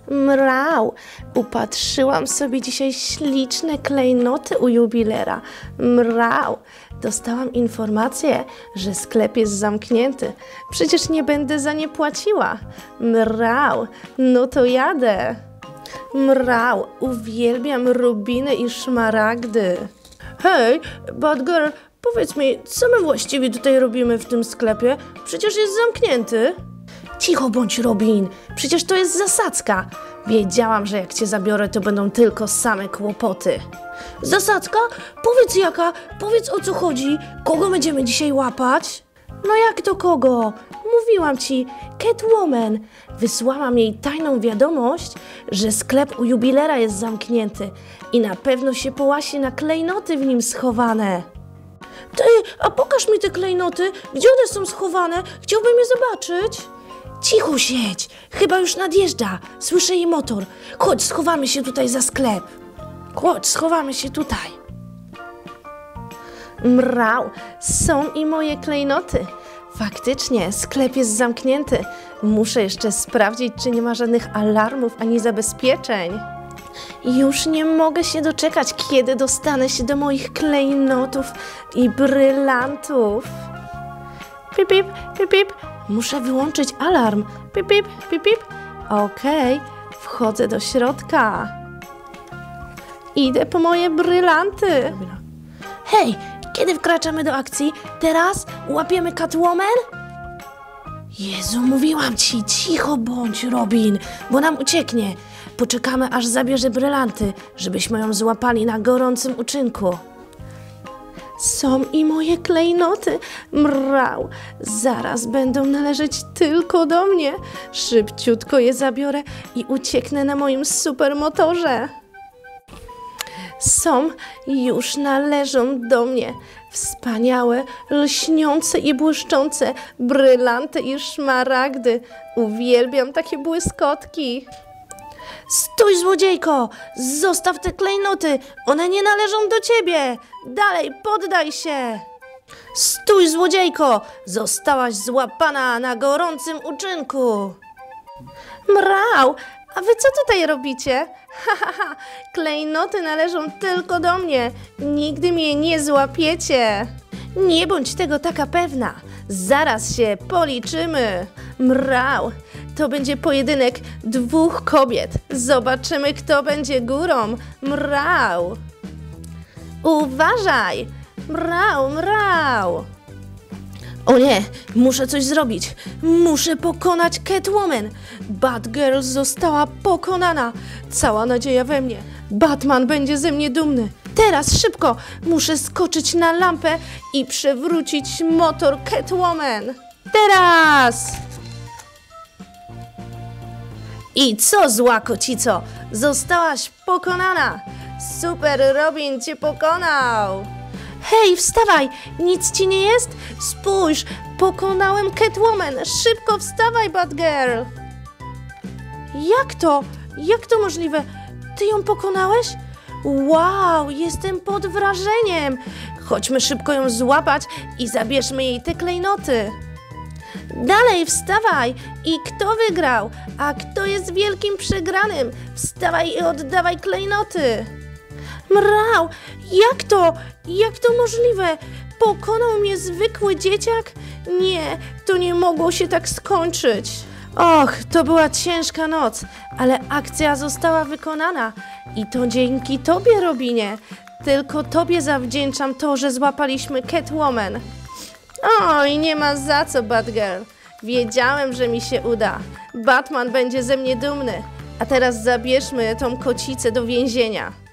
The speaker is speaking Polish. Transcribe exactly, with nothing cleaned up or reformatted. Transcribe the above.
Mrał, upatrzyłam sobie dzisiaj śliczne klejnoty u jubilera. Mrał, dostałam informację, że sklep jest zamknięty. Przecież nie będę za nie płaciła. Mrał, no to jadę. Mrał, uwielbiam rubiny i szmaragdy. Hej, bad girl, powiedz mi, co my właściwie tutaj robimy w tym sklepie? Przecież jest zamknięty. Cicho bądź, Robin, przecież to jest zasadzka. Wiedziałam, że jak cię zabiorę, to będą tylko same kłopoty. Zasadzka? Powiedz jaka, powiedz o co chodzi, kogo będziemy dzisiaj łapać? No jak to kogo? Mówiłam ci, Catwoman. Wysłałam jej tajną wiadomość, że sklep u jubilera jest zamknięty i na pewno się połasi na klejnoty w nim schowane. Ty, a pokaż mi te klejnoty, gdzie one są schowane, chciałbym je zobaczyć. Cicho siedź, chyba już nadjeżdża, słyszę jej motor. Chodź, schowamy się tutaj za sklep. Chodź, schowamy się tutaj. Mrał, są i moje klejnoty. Faktycznie, sklep jest zamknięty. Muszę jeszcze sprawdzić, czy nie ma żadnych alarmów ani zabezpieczeń. Już nie mogę się doczekać, kiedy dostanę się do moich klejnotów i brylantów. Pip, pip, pip, pip. Muszę wyłączyć alarm. Pip, pip, pip, pip. Okej, wchodzę do środka. Idę po moje brylanty. Hej, kiedy wkraczamy do akcji? Teraz łapiemy Catwoman? Jezu, mówiłam ci, cicho bądź, Robin, bo nam ucieknie. Poczekamy, aż zabierze brylanty, żebyśmy ją złapali na gorącym uczynku. Są i moje klejnoty. Mrał, zaraz będą należeć tylko do mnie. Szybciutko je zabiorę i ucieknę na moim supermotorze. Są, już należą do mnie. Wspaniałe, lśniące i błyszczące brylanty i szmaragdy. Uwielbiam takie błyskotki. Stój, złodziejko! Zostaw te klejnoty! One nie należą do ciebie! Dalej, poddaj się! Stój, złodziejko! Zostałaś złapana na gorącym uczynku! Mrał! A wy co tutaj robicie? Ha, ha, ha! Klejnoty należą tylko do mnie! Nigdy mnie nie złapiecie! Nie bądź tego taka pewna! Zaraz się policzymy! Mrał! To będzie pojedynek dwóch kobiet. Zobaczymy, kto będzie górą. Mrał! Uważaj! Mrał, mrał! O nie, muszę coś zrobić. Muszę pokonać Catwoman. Batgirl została pokonana. Cała nadzieja we mnie. Batman będzie ze mnie dumny. Teraz szybko muszę skoczyć na lampę i przewrócić motor Catwoman. Teraz! I co, zła kocico? Zostałaś pokonana! Super, Robin cię pokonał! Hej, wstawaj! Nic ci nie jest? Spójrz, pokonałem Catwoman! Szybko wstawaj, Batgirl! Jak to? Jak to możliwe? Ty ją pokonałeś? Wow, jestem pod wrażeniem! Chodźmy szybko ją złapać i zabierzmy jej te klejnoty! Dalej, wstawaj! I kto wygrał? A kto jest wielkim przegranym? Wstawaj i oddawaj klejnoty! Mrał! Jak to? Jak to możliwe? Pokonał mnie zwykły dzieciak? Nie, to nie mogło się tak skończyć. Och, to była ciężka noc, ale akcja została wykonana. I to dzięki tobie, Robinie. Tylko tobie zawdzięczam to, że złapaliśmy Catwoman. Oj, nie ma za co, Batgirl. Wiedziałem, że mi się uda. Batman będzie ze mnie dumny. A teraz zabierzmy tą kocicę do więzienia.